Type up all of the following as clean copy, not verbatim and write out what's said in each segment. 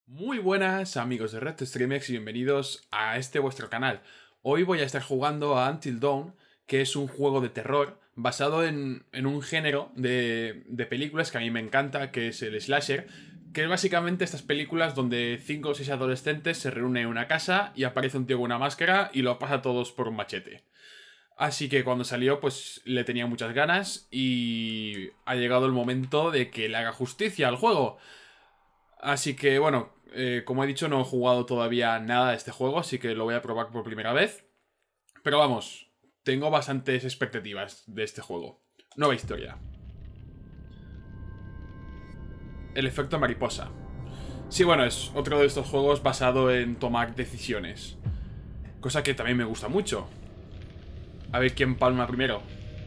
Muy buenas amigos de RedStreamX y bienvenidos a este vuestro canal. Hoy voy a estar jugando a Until Dawn, que es un juego de terror basado en un género de películas que a mí me encanta, que es el slasher, que es básicamente estas películas donde 5 o 6 adolescentes se reúnen en una casa y aparece un tío con una máscara y lo pasa a todos por un machete. Así que cuando salió pues le tenía muchas ganas y ha llegado el momento de que le haga justicia al juego. Así que bueno, como he dicho, no he jugado todavía nada de este juego, así que lo voy a probar por primera vez. Pero vamos, tengo bastantes expectativas de este juego. Nueva historia. El efecto mariposa. Sí, bueno, es otro de estos juegos basado en tomar decisiones. Cosa que también me gusta mucho. A ver quién palma primero.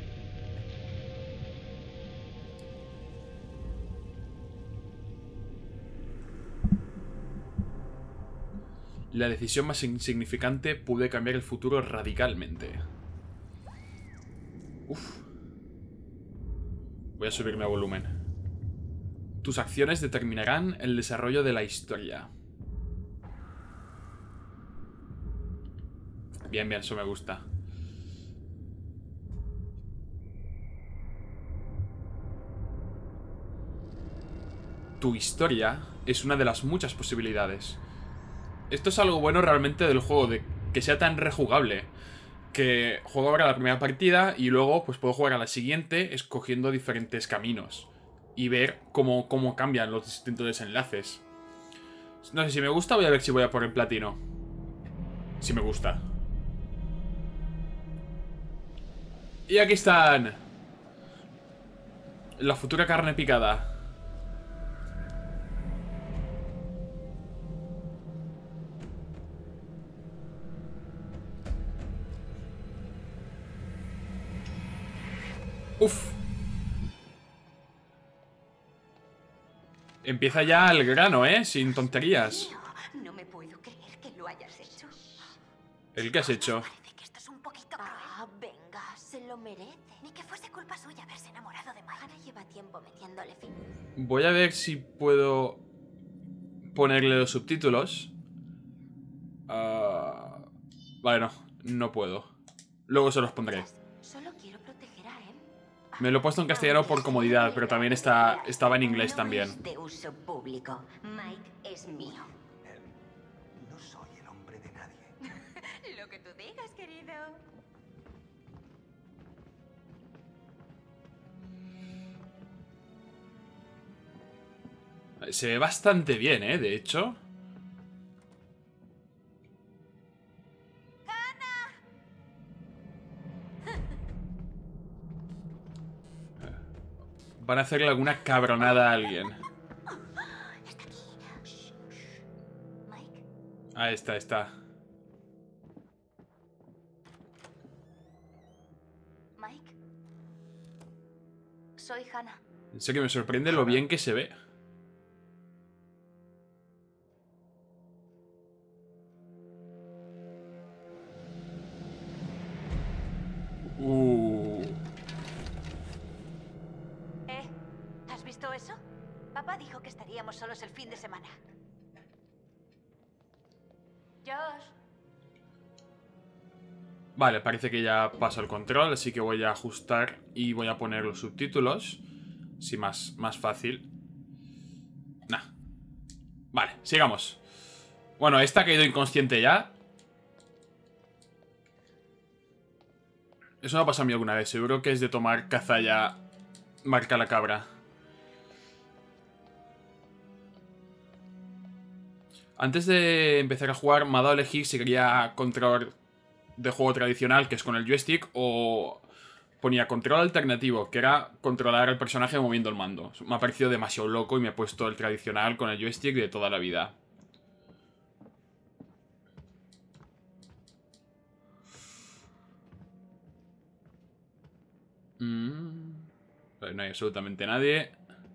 La decisión más insignificante puede cambiar el futuro radicalmente. Uf. Voy a subirme a volumen. Tus acciones determinarán el desarrollo de la historia. Bien, bien, eso me gusta. Tu historia es una de las muchas posibilidades. Esto es algo bueno realmente del juego, de que sea tan rejugable. Que juego ahora la primera partida y luego pues puedo jugar a la siguiente escogiendo diferentes caminos. Y ver cómo cambian los distintos desenlaces. No sé, si me gusta voy a ver si voy a por el platino. Si me gusta. Y aquí están. La futura carne picada. Uf. Empieza ya el grano, sin tonterías. No me puedo creer que lo hayas hecho. ¿El qué has hecho? Parece que esto es un poquito cruel. Venga, se lo merece. Ni que fuese culpa suya haberse enamorado de Mike. Ahora lleva tiempo metiéndole fin. Voy a ver si puedo ponerle los subtítulos. Vale, no puedo. Luego se los pondré. Solo quiero proteger a Em. Me lo he puesto en castellano por comodidad, pero también estaba en inglés No también. es de uso público. Mike es mío. No soy el hombre de nadie. Lo que tú digas, querido. Se ve bastante bien, de hecho. Van a hacerle alguna cabronada a alguien. Está aquí. Mike. Ahí está. Mike. Soy Hannah. En serio, me sorprende lo bien que se ve. ¿Has visto eso? Papá dijo que estaríamos solos el fin de semana. Josh. Vale, parece que ya paso el control, así que voy a ajustar y voy a poner los subtítulos. Sí, más fácil. Nah. Vale, sigamos. Bueno, esta ha caído inconsciente ya. Eso me ha pasado a mí alguna vez. Seguro que es de tomar caza ya. Marca la cabra. Antes de empezar a jugar me ha dado a elegir si quería control de juego tradicional, que es con el joystick, o ponía control alternativo, que era controlar al personaje moviendo el mando. Me ha parecido demasiado loco y me he puesto el tradicional con el joystick de toda la vida. Pero no hay absolutamente nadie.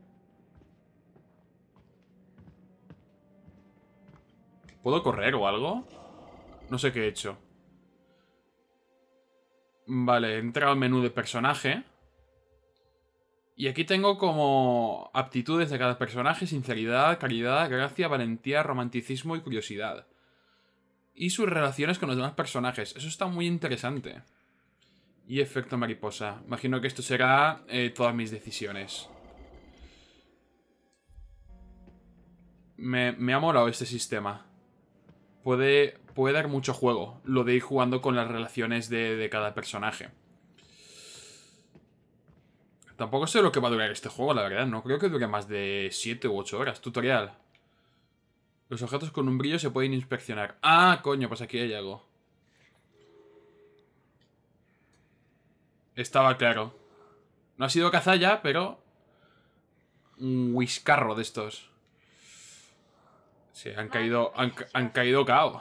¿Puedo correr o algo? No sé qué he hecho. Vale, he entrado al menú de personaje. Y aquí tengo como aptitudes de cada personaje: sinceridad, caridad, gracia, valentía, romanticismo y curiosidad. Y sus relaciones con los demás personajes. Eso está muy interesante. Y efecto mariposa. Imagino que esto será todas mis decisiones. Me ha molado este sistema. Puede dar mucho juego lo de ir jugando con las relaciones de cada personaje. Tampoco sé lo que va a durar este juego, la verdad. No creo que dure más de 7 u 8 horas. Tutorial. Los objetos con un brillo se pueden inspeccionar. Ah, coño, pues aquí hay algo. Estaba claro. No ha sido cazalla, pero... un whiscarro de estos. Sí, han caído cao.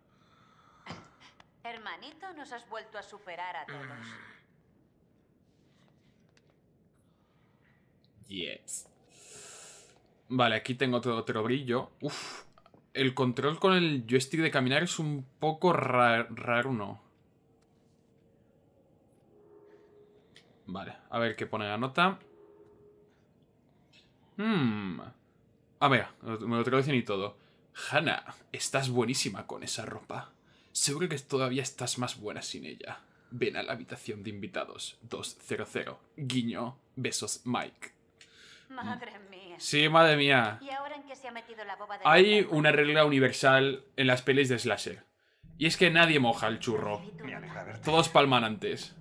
Hermanito, nos has vuelto a superar a todos. Yes. Vale, aquí tengo otro brillo. Uf. El control con el joystick de caminar es un poco raro, ¿no? Vale, a ver qué pone la nota. A ver, me lo traducen y todo. Hannah, estás buenísima con esa ropa. Seguro que todavía estás más buena sin ella. Ven a la habitación de invitados 200. Guiño, besos, Mike. Madre mía. Sí, madre mía. ¿Y ahora en qué se ha metido la boba de Hay la una regla universal en las pelis de slasher. Y es que nadie moja el churro. Me alegra verte. Todos palman antes.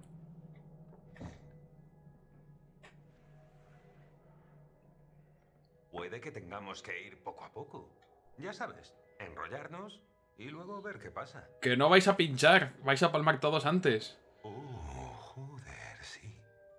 Puede que tengamos que ir poco a poco. Ya sabes, enrollarnos y luego ver qué pasa. Que no vais a pinchar. Vais a palmar todos antes. Joder, sí.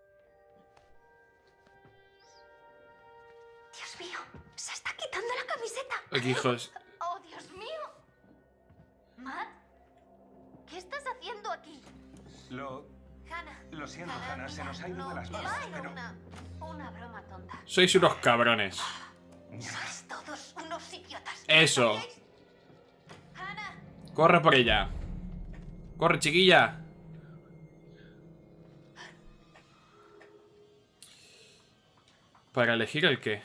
Dios mío, se está quitando la camiseta. Aquí, hijos. ¡Oh, Dios mío! Matt, ¿qué estás haciendo aquí? Hannah. Lo siento, Hannah, se nos ha ido de las manos, Era pero... una broma tonta. Sois unos cabrones. Sois todos unos idiotas. Eso. ¿Sabíais? Hannah, Corre por ella. Corre, chiquilla. ¿Para elegir el qué?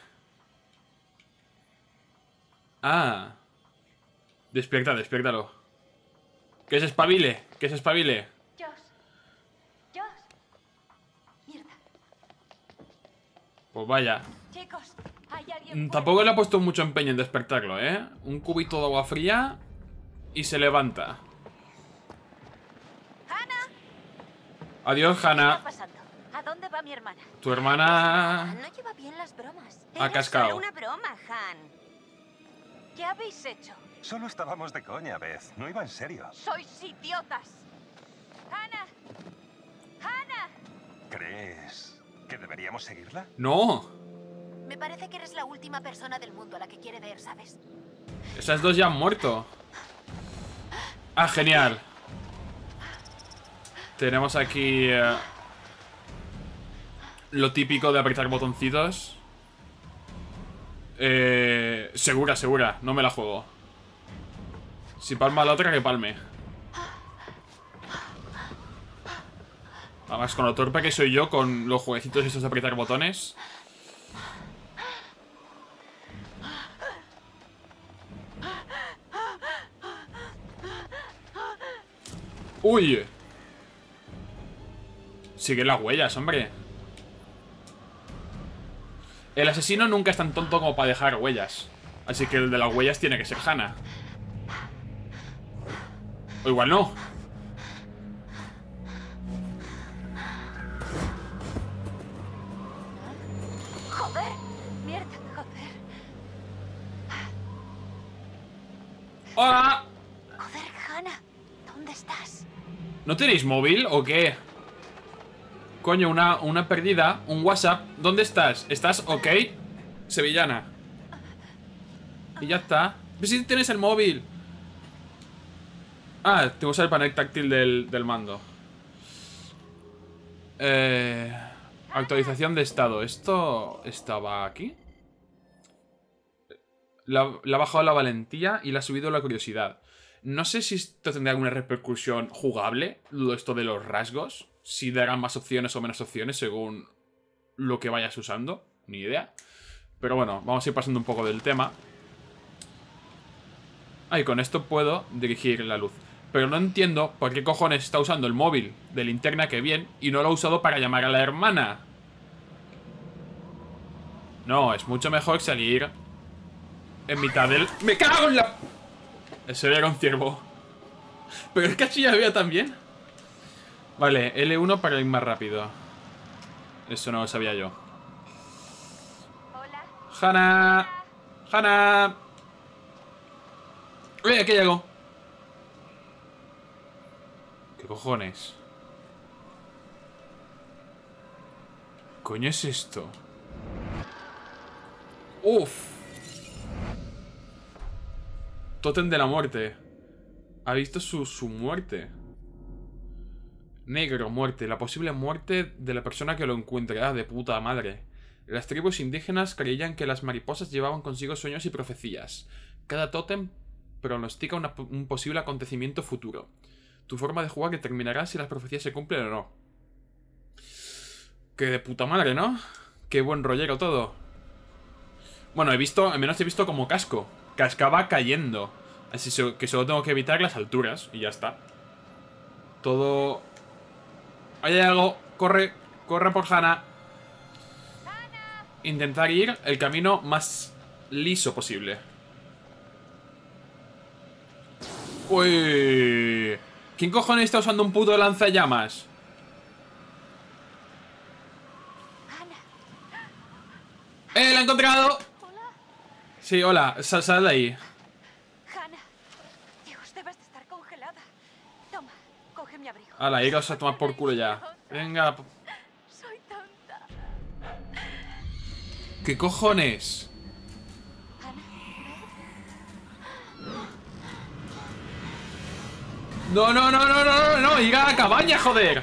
Ah. Despiértalo. Que se espabile. Josh. Mierda. Pues vaya. Chicos, hay alguien. Tampoco le ha puesto mucho empeño en despertarlo, ¿eh? Un cubito de agua fría y se levanta. ¡Hannah! Adiós, ¿Qué está Hannah. pasando? ¿A dónde va mi hermana? Tu hermana No lleva bien las bromas. ha Era cascado. solo una broma, Han. ¿Qué habéis hecho? Solo estábamos de coña, Beth. No iba en serio. ¡Sois idiotas! ¡Hannah! ¡Hannah! ¿Crees que deberíamos seguirla? No. Me parece que eres la última persona del mundo a la que quiere ver, ¿sabes? Esas dos ya han muerto. Ah, genial. Tenemos aquí lo típico de apretar botoncitos. Segura. No me la juego. Si palma la otra, que palme. Además, con lo torpe que soy yo con los jueguecitos estos de apretar botones. ¡Uy! Sigue las huellas, hombre. El asesino nunca es tan tonto como para dejar huellas. Así que el de las huellas tiene que ser Hannah. O igual no. ¡Joder! ¡Mierda! ¡Joder! ¡Hola! ¡Joder, Hannah! ¿Dónde estás? ¿No tenéis móvil o qué? Coño, una perdida. Un WhatsApp. ¿Dónde estás? ¿Estás ok? Sevillana. Y ya está. ¿Ves si tienes el móvil? Ah, tengo que usar el panel táctil del mando. Actualización de estado. ¿Esto estaba aquí? Le ha bajado la valentía y le ha subido la curiosidad. No sé si esto tendrá alguna repercusión jugable, esto de los rasgos. Si darán más opciones o menos opciones según lo que vayas usando, ni idea. Pero bueno, vamos a ir pasando un poco del tema. Y con esto puedo dirigir la luz. Pero no entiendo por qué cojones está usando el móvil de linterna, que bien, y no lo ha usado para llamar a la hermana. No, es mucho mejor salir en mitad del... ¡Me cago en la...! Ese era un ciervo. Pero es que así ya había también. Vale, L1 para ir más rápido. Eso no lo sabía yo. Hola. ¡Hannah! ¡Hannah! ¡Uy, aquí llego! ¿Qué cojones? ¿Qué coño es esto? ¡Uf! Tótem de la muerte. Ha visto su muerte. Negro, muerte. La posible muerte de la persona que lo encuentre. Ah, de puta madre. Las tribus indígenas creían que las mariposas llevaban consigo sueños y profecías. Cada tótem pronostica un posible acontecimiento futuro. Tu forma de jugar determinará si las profecías se cumplen o no. Que de puta madre, ¿no? Qué buen rollero todo. Bueno, al menos he visto como casco. Cascaba cayendo. Así que solo tengo que evitar las alturas. Y ya está. Todo... Ahí hay algo. Corre. Corre por Hannah. Intentar ir el camino más liso posible. Uy. ¿Quién cojones está usando un puto lanzallamas? ¡La he encontrado! Hola. Sí, hola. Sal de ahí. Hannah. Dios, debes de estar congelada. Toma, coge mi abrigo. Hala, iros a tomar por culo ya. Venga. Soy tonta. ¿Qué cojones? No, no, no, no, no, no, no, ir a la cabaña, joder.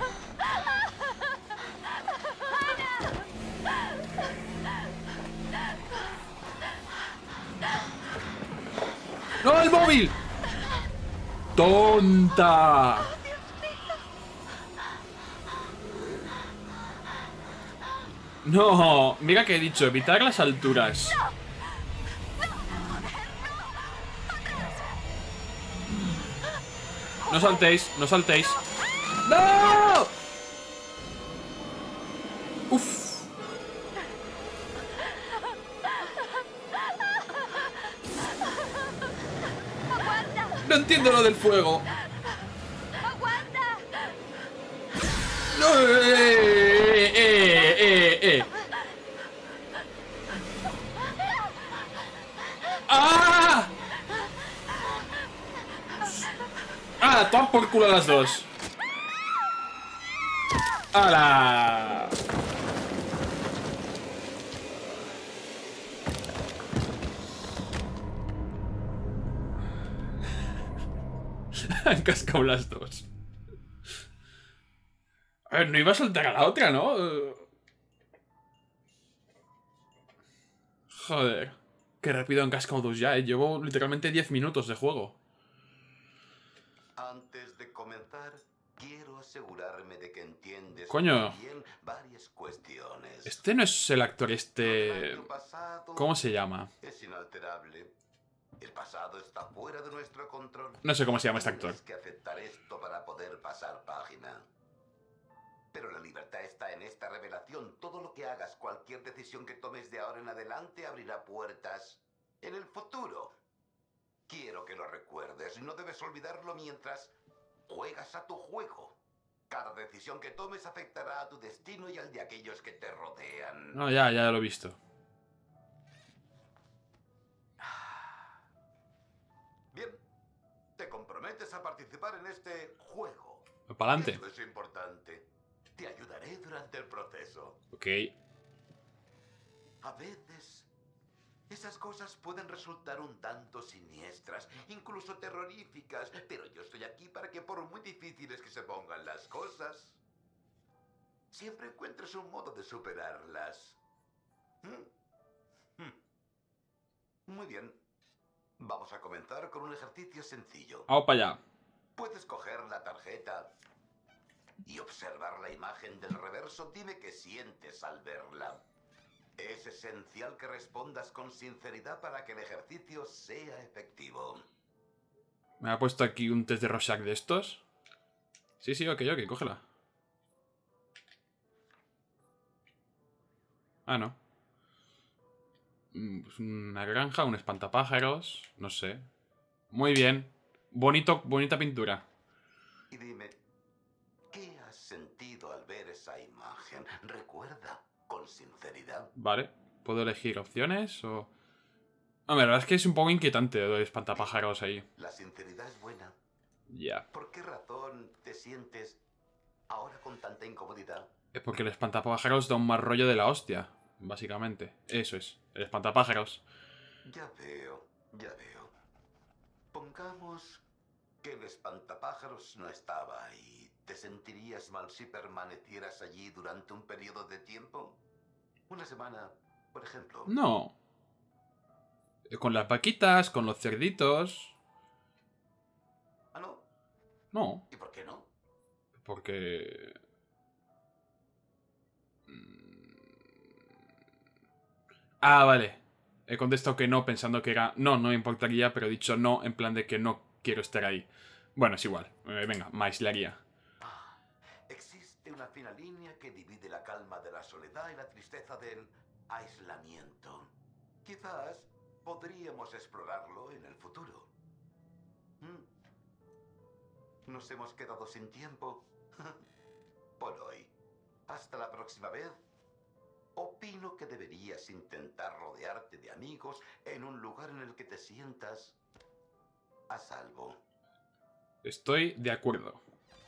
¡No, el móvil! ¡Tonta! No, mira que he dicho, evitar las alturas. No saltéis, no saltéis. ¡No! Uf. No entiendo lo del fuego. ¡Aguanta! No, ¡Ah! ¡Ah! Toman por culo a las dos. ¡Hala! Han cascado las dos. A ver, no iba a soltar a la otra, ¿no? Joder. Qué rápido han cascado dos ya, ¿eh? Llevo literalmente 10 minutos de juego. Antes de comenzar, quiero asegurarme de que entiendes Coño. bien varias cuestiones. Este no es el actor El pasado ¿Cómo se llama? es inalterable. El pasado está fuera de nuestro control. No sé cómo se llama este actor. Tienes que aceptar esto para poder pasar página. Pero la libertad está en esta revelación. Todo lo que hagas, cualquier decisión que tomes de ahora en adelante, abrirá puertas en el futuro. Quiero que lo recuerdes. No debes olvidarlo mientras juegas a tu juego. Cada decisión que tomes afectará a tu destino y al de aquellos que te rodean. No, ya lo he visto. Bien, te comprometes a participar en este juego. Para adelante. Eso es importante. Te ayudaré durante el proceso. Ok. A veces, esas cosas pueden resultar un tanto siniestras, incluso terroríficas, pero yo estoy aquí para que por muy difíciles que se pongan las cosas, siempre encuentres un modo de superarlas. Muy bien. Vamos a comenzar con un ejercicio sencillo. Vamos para allá. Puedes coger la tarjeta y observar la imagen del reverso, dime qué sientes al verla. Es esencial que respondas con sinceridad para que el ejercicio sea efectivo. Me ha puesto aquí un test de Rorschach de estos. Sí, ok, cógela. Ah, no. Pues una granja, un espantapájaros, no sé. Muy bien. Bonita pintura. Y dime, ¿qué has sentido al ver esa imagen? Recuerda, con sinceridad. Vale. ¿Puedo elegir opciones o...? Hombre, la verdad es que es un poco inquietante lo de espantapájaros ahí. La sinceridad es buena. Ya. ¿Por qué razón te sientes ahora con tanta incomodidad? Es porque el espantapájaros da un mal rollo de la hostia, básicamente. Eso es, el espantapájaros. Ya veo, ya veo. Pongamos que el espantapájaros no estaba ahí. ¿Te sentirías mal si permanecieras allí durante un periodo de tiempo? Una semana, por ejemplo. No. Con las vaquitas, con los cerditos... Ah, no. No. ¿Y por qué no? Porque... Ah, vale. He contestado que no pensando que era... No, no me importaría, pero he dicho no en plan de que no quiero estar ahí. Bueno, es igual. Venga, me aislaría. Existe una fina línea que divide la calma de la soledad y la tristeza del aislamiento. Quizás podríamos explorarlo en el futuro. Nos hemos quedado sin tiempo por hoy. Hasta la próxima vez. Opino que deberías intentar rodearte de amigos en un lugar en el que te sientas a salvo. Estoy de acuerdo.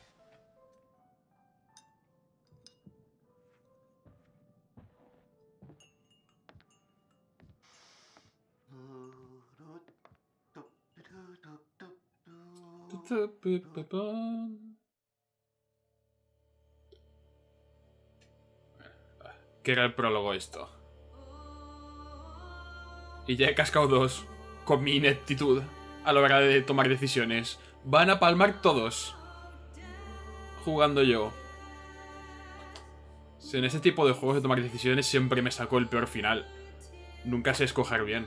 ¿Qué era el prólogo esto? Y ya he cascado dos con mi ineptitud a la hora de tomar decisiones. Van a palmar todos jugando yo. Si en ese tipo de juegos de tomar decisiones siempre me saco el peor final. Nunca sé escoger bien.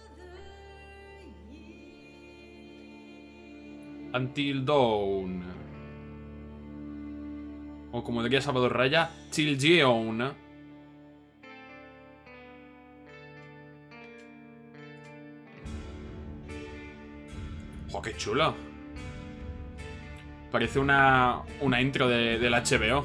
Until Dawn. O como diría Salvador Raya, Till Dawn. ¡Oh, qué chulo! Parece una intro del HBO.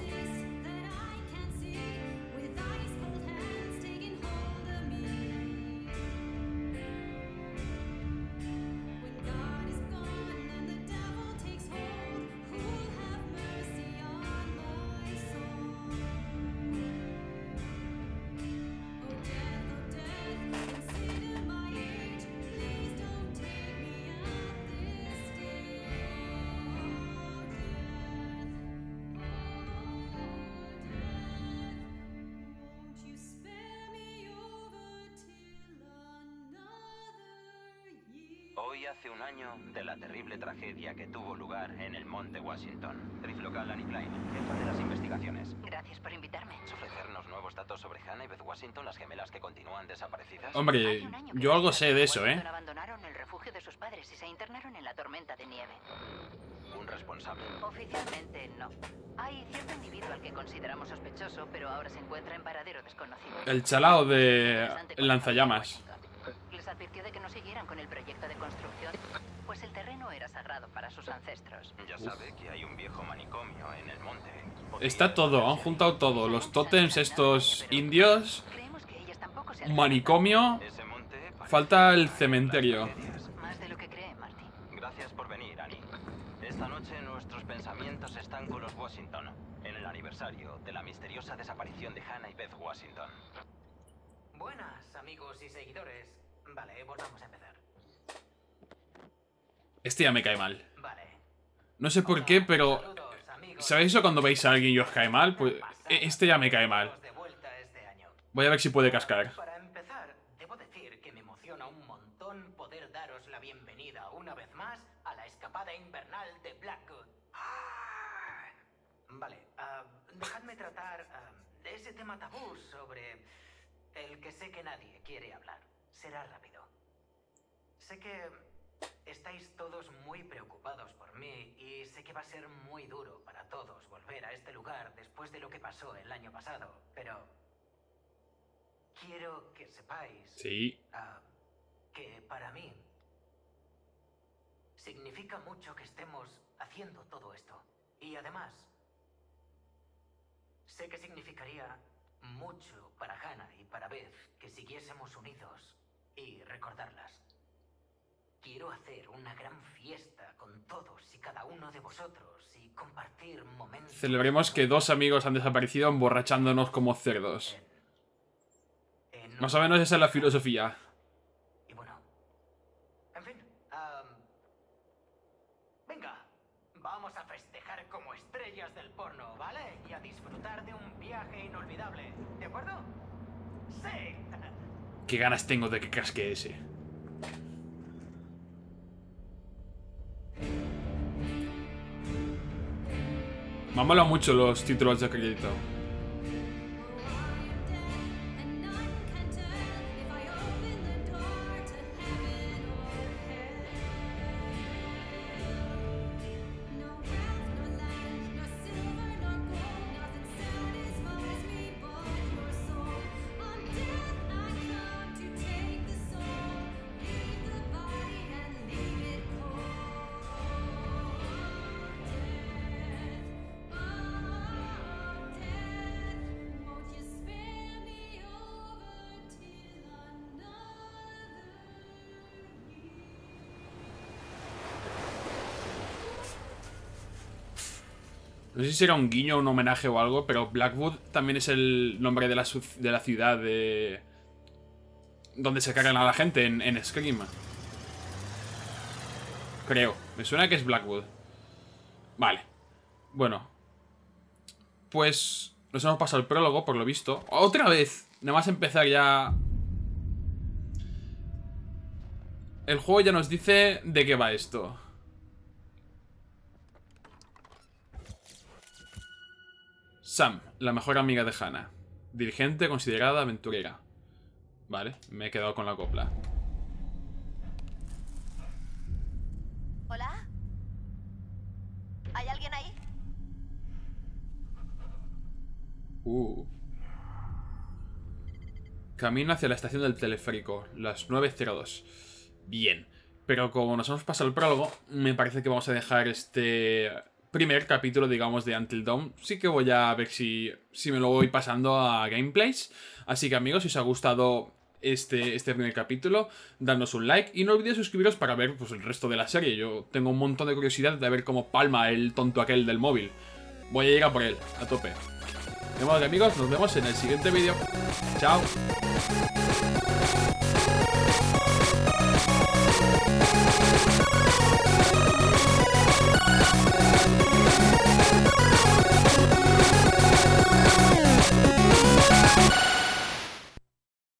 Hoy hace un año de la terrible tragedia que tuvo lugar en el Monte Washington. Sheriff local Annie Klein, jefa de las investigaciones. Gracias por invitarme. ¿Ofrecernos nuevos datos sobre Hannah y Beth Washington, las gemelas que continúan desaparecidas? Hombre, Hace un año que yo algo las sé de eso, Washington abandonaron el refugio de sus padres y se internaron en la tormenta de nieve. Un responsable. Oficialmente no. Hay cierto individuo al que consideramos sospechoso, pero ahora se encuentra en paradero desconocido. El chalao de lanzallamas. Les advirtió de que no siguieran con el proyecto de construcción, pues el terreno era sagrado para sus ancestros. Ya sabe que hay un viejo manicomio en el monte. Está todo, han juntado todo. Los tótems estos indios, Creemos que ellas tampoco se un alejaron manicomio. Ese monte parece Falta el las cementerio. tragedias. más de lo que cree, Marty. Gracias por venir, Annie. Esta noche nuestros pensamientos están con los Washington, en el aniversario de la misteriosa desaparición de Hannah y Beth Washington. Buenas, amigos y seguidores. Vale, volvamos a empezar. Este ya me cae mal. Vale. No sé por qué, pero... Saludos, amigos. ¿Sabéis eso cuando veis a alguien y os cae mal? Pues este ya me cae mal. De vuelta este año. Voy a ver si puede cascar. Para empezar, debo decir que me emociona un montón poder daros la bienvenida una vez más a la escapada invernal de Blackwood. Vale, dejadme tratar ese tema tabú sobre el que sé que nadie quiere hablar. Será rápido. Sé que estáis todos muy preocupados por mí y sé que va a ser muy duro para todos volver a este lugar después de lo que pasó el año pasado, pero quiero que sepáis Sí. que para mí significa mucho que estemos haciendo todo esto. Y además, sé que significaría mucho para Hannah y para Beth que siguiésemos unidos y recordarlas. Quiero hacer una gran fiesta con todos y cada uno de vosotros y compartir momentos. Celebremos que 2 amigos han desaparecido emborrachándonos como cerdos. Más o menos esa es la filosofía. Y bueno, en fin, venga, vamos a festejar como estrellas del porno, ¿vale? Y a disfrutar de un viaje inolvidable, ¿de acuerdo? ¡Sí! Qué ganas tengo de que casque ese. Me han molado mucho los títulos de crédito. No sé si será un guiño, un homenaje o algo, pero Blackwood también es el nombre de la ciudad de... donde se cargan a la gente en Scream. Creo. Me suena que es Blackwood. Vale. Bueno. Pues nos hemos pasado el prólogo, por lo visto. ¡Otra vez! Nada más empezar ya... El juego ya nos dice de qué va esto. Sam, la mejor amiga de Hannah. Dirigente considerada aventurera. Vale, me he quedado con la copla. ¿Hola? ¿Hay alguien ahí? Camino hacia la estación del teleférico, las 9:02. Bien, pero como nos hemos pasado el prólogo, me parece que vamos a dejar este primer capítulo, digamos, de Until Dawn. Sí que voy a ver si me lo voy pasando a gameplays. Así que, amigos, si os ha gustado este primer capítulo, dadnos un like y no olvidéis suscribiros para ver pues, el resto de la serie. Yo tengo un montón de curiosidad de ver cómo palma el tonto aquel del móvil. Voy a ir a por él, a tope. De modo que, amigos, nos vemos en el siguiente vídeo. Chao.